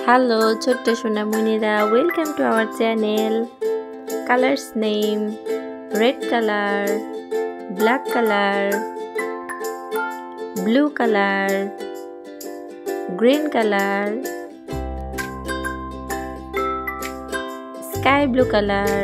Hello, ছোট্ট সোনামণিরা, welcome to our channel. Colors name: red color, black color, blue color, green color, sky blue color.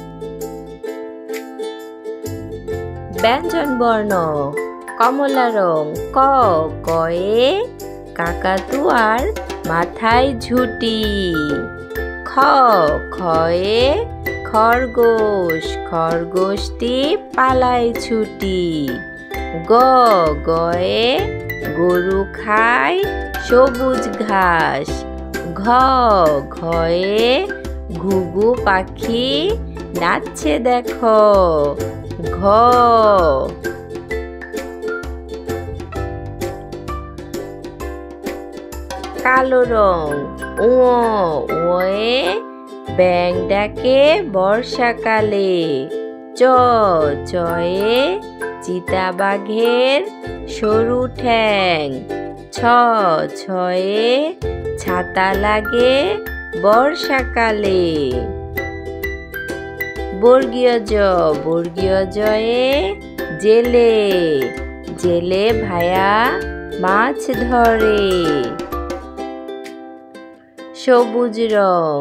ব্যঞ্জন বর্ণ: কমলা রং। ক কয়ে কাকাতুয়ার মাথায় ঝুঁটি। খ খয়ে খরগোশ, খরগোশটি পালায় ছুটি। গ গয়ে গরু খায় সবুজ ঘাস। ঘ ঘয়ে ঘুঘু পাখি নাচছে দেখো। ঘ কালো রং। ওয়ে ব্যাঙ ডাকে বর্ষাকালে। চয়ে চিতাবাঘের সরু ঠ্যাং। ছয়ে ছাতা লাগে বর্ষাকালে। বর্গীয় জয়ে জেলে, জেলে ভায়া মাছ ধরে। সবুজ রং।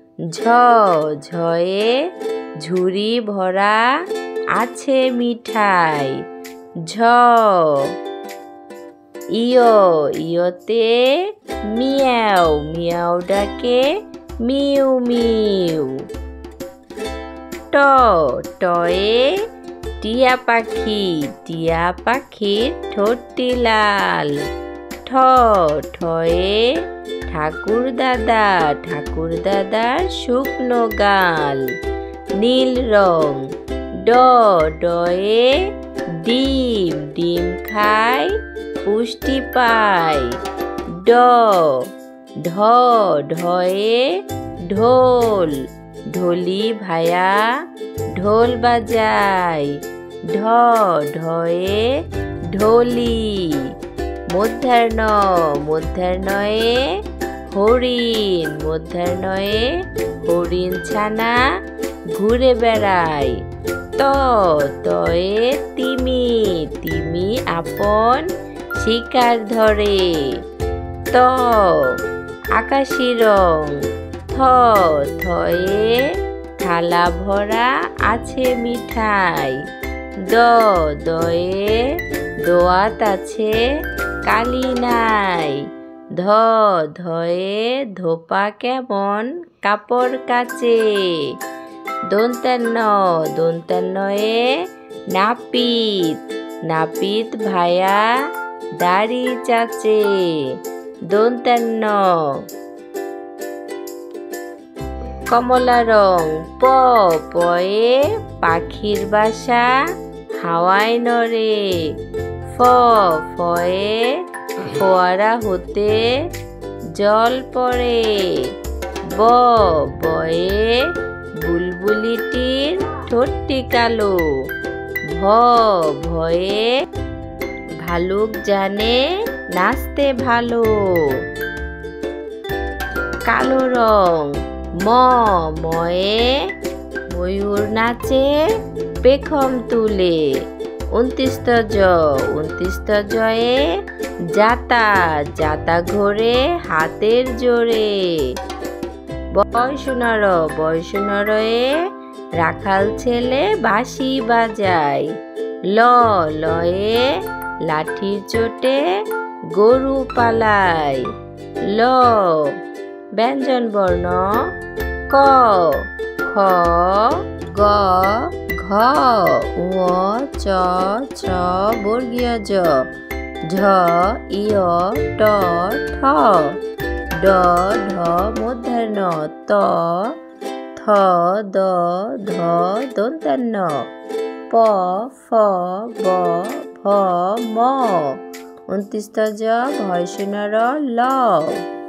ঝয়ে ঝুড়ি ভরা আছে মিঠাই। ইয়তে মিয়াও, মিয়াও ডাকে মিউ মিউ। টয়ে টিয়া পাখি, টিয়া পাখির ঠোঁটটি লাল। ঠয়ে ঠাকুর দাদার শুকনো গাল। নীল রং। ডয়ে ডিম, ডিম খায় পুষ্টি পায়। ঢয়ে ঢোল, ঢোলি ভায়া ঢোল বাজায়। ঢয়ে ঢোলি। মূর্ধন্যয়ে হরিণ, মূর্ধন্যয়ে হরিণ ছানা ঘুরে বেড়ায়। তয়ে তিমি, তিমি আপন শিকার ধরে। আকাশি রং। থয়ে থালা ভরা আছে মিঠাই। দয়ে দোয়াত আছে কালি নাই। ধয়ে ধোপা কেমন কাপড় কাচে। দন্তান্নয়ে নাপিত, নাপিত ভায়া দাড়ি চাচে। দন্তান্ন। কমলা রং। পয়ে পাখির বাসা হাওয়ায় নড়ে। ফয়ে ফোয়ারা হতে জল পড়ে। বয়ে বুলবুলিটির ঠোঁটটি কালো। ভয়ে ভালুক জানে নাচতে ভালো। কালো রং। ময়ে ময়ূর নাচে পেখম তুলে। 29 জয়ে জাতা, জাতা ঘোরে হাতের জোরে। বয়সুনরয়ে রাখাল ছেলে বাঁশি বাজায়। লয়ে লাঠির চোটে গরু পালায়। ব্যঞ্জন বর্ণ। ক খ গ ঘ ঙ চ বর্গীয় জ। ইয় ট ঠ। ঢ মূর্ধন্য। থ দ ধ দন্তান্ন। প ফ ব ভ ম। 29 জ ভয়সুনর ল।